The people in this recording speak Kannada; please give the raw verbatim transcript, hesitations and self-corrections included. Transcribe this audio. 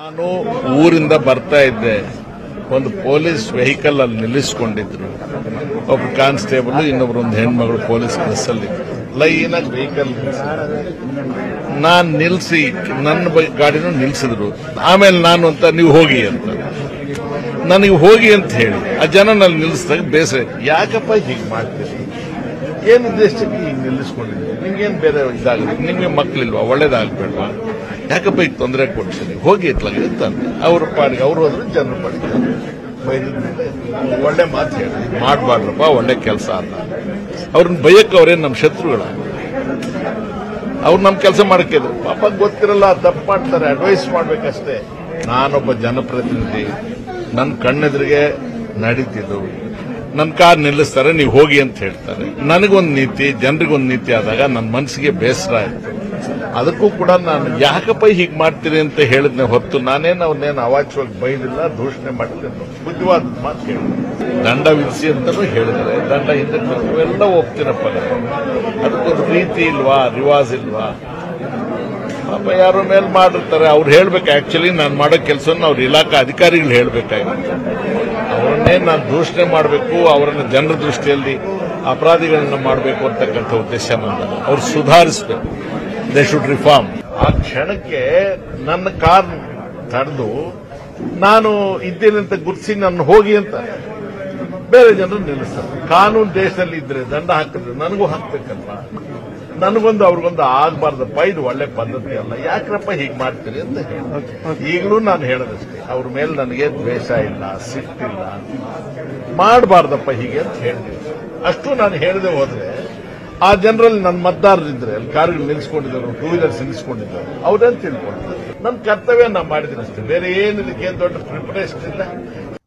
ನಾನು ಊರಿಂದ ಬರ್ತಾ ಇದ್ದೆ. ಒಂದು ಪೊಲೀಸ್ ವೆಹಿಕಲ್ ಅಲ್ಲಿ ನಿಲ್ಲಿಸಿಕೊಂಡಿದ್ರು. ಒಬ್ಬ ಕಾನ್ಸ್ಟೇಬಲ್ ಇನ್ನೊಬ್ರು ಒಂದು ಹೆಣ್ಮಗಳು ಪೊಲೀಸ್ ಬಸ್ಸಲ್ಲಿ ಲೈನ್ ಆಗಿ ವೆಹಿಕಲ್ ನಾನ್ ನಿಲ್ಸಿ ನನ್ನ ಗಾಡಿನೂ ನಿಲ್ಸಿದ್ರು. ಆಮೇಲೆ ನಾನು ಅಂತ ನೀವು ಹೋಗಿ ಅಂತ ನನಗೆ ಹೋಗಿ ಅಂತ ಹೇಳಿ ಆ ಜನ ನಲ್ಲಿ ನಿಲ್ಲಿಸಿದಾಗ ಬೇಸರ, ಯಾಕಪ್ಪ ಹೀಗೆ ಮಾಡ್ತೀರಿ, ಏನು ಉದ್ದೇಶಕ್ಕೆ ಈಗ ನಿಲ್ಲಿಸ್ಕೊಂಡಿದ್ದೀರಿ, ನಿಮ್ಗೇನು ಬೇರೆ ಇದಾಗುತ್ತೆ, ನಿಮ್ಗೆ ಮಕ್ಕಳಿಲ್ವಾ, ಒಳ್ಳೇದಾಗಬೇಡ್ವಾ, ಯಾಕಪ್ಪ ಈಗ ತೊಂದರೆ ಕೊಡ್ತೀನಿ, ಹೋಗಿ ಇತ್ಲಾಗ ಅಂತಾನೆ. ಅವ್ರ ಪಾಡಿಗೆ ಅವ್ರು ಹೋದ್ರೆ ಜನರ ಪಾಡಿಗೆ ಒಳ್ಳೆ ಮಾತು ಹೇಳಿ ಮಾಡಬಾರ್ದಪ್ಪ, ಒಳ್ಳೆ ಕೆಲಸ ಅಲ್ಲ. ಅವ್ರನ್ನ ಬೈಯಕ್ಕೆ ಅವ್ರೇನು ನಮ್ಮ ಶತ್ರುಗಳ, ಅವ್ರು ನಮ್ಮ ಕೆಲಸ ಮಾಡಕ್ಕಿದ್ರು. ಪಾಪ ಗೊತ್ತಿರಲ್ಲ, ತಪ್ಪು ಮಾಡ್ತಾರೆ, ಅಡ್ವೈಸ್ ಮಾಡ್ಬೇಕಷ್ಟೇ. ನಾನೊಬ್ಬ ಜನಪ್ರತಿನಿಧಿ, ನನ್ನ ಕಣ್ಣೆದುರಿಗೆ ನಡೀತಿದ್ದು, ನನ್ನ ಕಾರ್ ನಿಲ್ಲಿಸ್ತಾರೆ, ನೀವು ಹೋಗಿ ಅಂತ ಹೇಳ್ತಾರೆ. ನನಗೊಂದು ನೀತಿ, ಜನರಿಗೊಂದು ನೀತಿ ಆದಾಗ ನನ್ನ ಮನಸ್ಸಿಗೆ ಬೇಸರ ಆಯ್ತು. ಅದಕ್ಕೂ ಕೂಡ ನಾನು ಯಾಕಪ್ಪ ಹೀಗೆ ಮಾಡ್ತೀರಿ ಅಂತ ಹೇಳಿದ್ನೆ ಹೊತ್ತು ನಾನೇನು ಅವ್ರನ್ನೇನು ಅವಾಚ್ಯವಾಗಿ ಬೈದಿಲ್ಲ, ದೂಷಣೆ ಮಾಡಿಲ್ಲ, ಬುದ್ಧಿವಾದ ಮಾತು ಹೇಳಿದೆ. ದಂಡ ವಿಧಿಸಿ ಅಂತಲೂ ಹೇಳಿದ್ದಾರೆ. ದಂಡ ಹಿಂದಕ್ಕೆ ಎಲ್ಲ ಒಪ್ತೀನಪ್ಪ. ಅದಕ್ಕೊಂದು ರೀತಿ ಇಲ್ವಾ, ರಿವಾಜ್ ಇಲ್ವಾ? ಪಾಪ ಯಾರೋ ಮೇಲೆ ಮಾಡಿರ್ತಾರೆ, ಅವ್ರು ಹೇಳ್ಬೇಕು. ಆಕ್ಚುಲಿ ನಾನು ಮಾಡೋ ಕೆಲಸವನ್ನು ಅವ್ರ ಇಲಾಖಾ ಅಧಿಕಾರಿಗಳು ಹೇಳಬೇಕಾಗಿತ್ತು. ಅವರನ್ನೇ ನಾನು ದೂಷಣೆ ಮಾಡಬೇಕು, ಅವರನ್ನ ಜನರ ದೃಷ್ಟಿಯಲ್ಲಿ ಅಪರಾಧಿಗಳನ್ನ ಮಾಡಬೇಕು ಅಂತಕ್ಕಂಥ ಉದ್ದೇಶ ನನ್ನದು. ಅವ್ರು ಸುಧಾರಿಸಬೇಕು, ದೇ ಶುಡ್ ರಿಫಾರ್ಮ್. ಆ ಕ್ಷಣಕ್ಕೆ ನನ್ನ ಕಾರ್ ತಡೆದು ನಾನು ಇದ್ದೇನೆ ಅಂತ ಗುರುತಿಸಿ ನನ್ನ ಹೋಗಿ ಅಂತ ಬೇರೆ ಜನರು ನಿಲ್ಲಿಸ್ತಾರೆ. ಕಾನೂನು ದೇಶದಲ್ಲಿ ಇದ್ರೆ ದಂಡ ಹಾಕಿದ್ರೆ ನನಗೂ ಹಾಕ್ಬೇಕಲ್ವಾ? ನನಗೊಂದು ಅವ್ರಿಗೊಂದು ಆಗಬಾರ್ದಪ್ಪ, ಇದು ಒಳ್ಳೆ ಪದ್ಧತಿ ಅಲ್ಲ, ಯಾಕ್ರಪ್ಪ ಹೀಗೆ ಮಾಡ್ತೀರಿ ಅಂತ ಹೇಳಿ. ಈಗಲೂ ನಾನು ಹೇಳೋದಷ್ಟೇ, ಅವ್ರ ಮೇಲೆ ನನಗೆ ದ್ವೇಷ ಇಲ್ಲ, ಸಿಟ್ಟಿಲ್ಲ, ಮಾಡಬಾರ್ದಪ್ಪ ಹೀಗೆ ಅಂತ ಹೇಳ್ತೀನಿ. ಅಷ್ಟು ನಾನು ಹೇಳದೆ ಹೋದ್ರೆ ಆ ಜನರಲ್ಲಿ ನನ್ನ ಮತದಾರರಿದ್ರೆ ಅಲ್ಲಿ ಕಾರುಗಳು ನಿಲ್ಲಿಸ್ಕೊಂಡಿದ್ರು, ಟೂ ವೀಲರ್ಸ್ ನಿಲ್ಲಿಸ್ಕೊಂಡಿದ್ರು, ಅವ್ರೇನು ತಿಳ್ಕೊಳ್ತಾರೆ. ನನ್ನ ಕರ್ತವ್ಯ ನಾನು ಮಾಡಿದ್ದೀನಿ ಅಷ್ಟೇ, ಬೇರೆ ಏನು ಇದಕ್ಕೆ ದೊಡ್ಡ ಪ್ರಿಪರೇಷನ್ ಇಲ್ಲ.